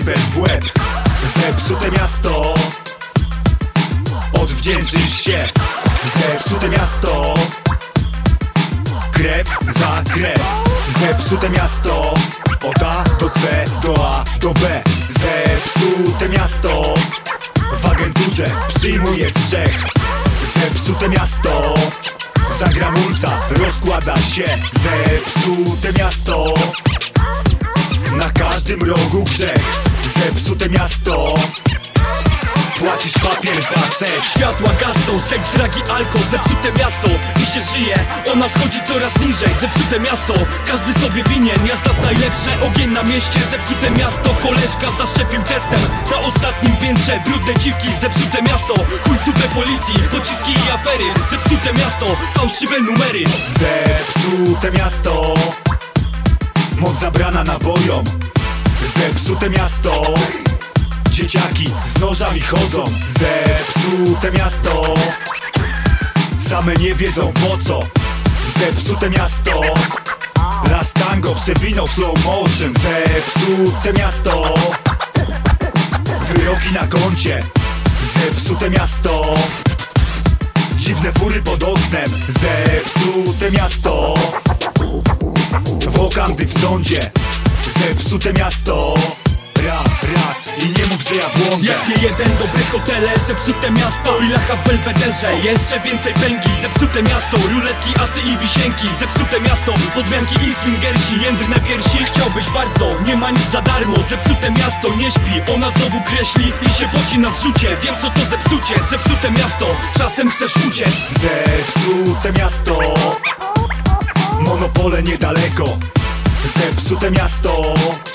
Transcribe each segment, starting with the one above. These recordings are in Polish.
klepem w łeb. Zepsute miasto, odwdzięczysz się. Zepsute miasto, krew za krew. Zepsute miasto, od A do C, do A do B. Zepsute miasto, w agenturze przyjmuje trzech. Zepsute miasto, za gramulca rozkłada się. Zepsute miasto, na każdym rogu grzech. Zepsute miasto, płacisz papier za seks. Światła gasną, seks, dragi, alkohol. Zepsute miasto, mi się żyje, ona schodzi coraz niżej. Zepsute miasto, każdy sobie winien. Jazda w najlepsze, ogień na mieście. Zepsute miasto, koleżka zaszczepił testem na ostatnim piętrze. Brudne dziwki, zepsute miasto, chuj w dupę policji, pociski i afery. Zepsute miasto, fałszywe numery. Zepsute miasto, moc zabrana nabojom. Zepsute miasto, dzieciaki z nożami chodzą. Zepsute miasto, same nie wiedzą po co. Zepsute miasto, las tango przewinął slow motion. Zepsute miasto, wyroki na koncie. Zepsute miasto, dziwne fury pod oknem. Zepsute miasto, wokandy w sądzie. Zepsute miasto, raz i nie mów, że ja błądzę. Jak nie jeden, dobre hotele. Zepsute miasto i lacha w Belwederze. Jeszcze więcej pęgi. Zepsute miasto, ruletki, asy i wisienki. Zepsute miasto, podmianki i swingersi. Jędrne piersi, chciałbyś bardzo, nie ma nic za darmo. Zepsute miasto, nie śpi, ona znowu kreśli i się poci na zrzucie. Wiem co to zepsucie. Zepsute miasto, czasem chcesz uciec. Zepsute miasto, monopole niedaleko. Zepsute miasto,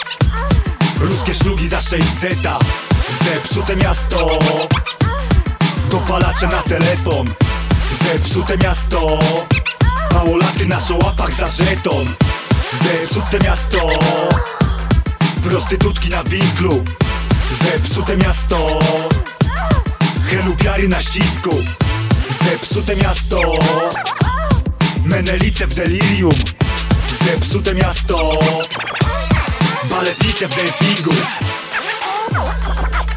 ruskie szlugi za 6 zeta. Zepsute miasto, dopalacze na telefon. Zepsute miasto, małolaty na szołapach za żeton. Zepsute miasto, prostytutki na winklu. Zepsute miasto, helupiary na ścisku. Zepsute miasto, menelice w delirium. Zepsute miasto, baletnice w dancingu.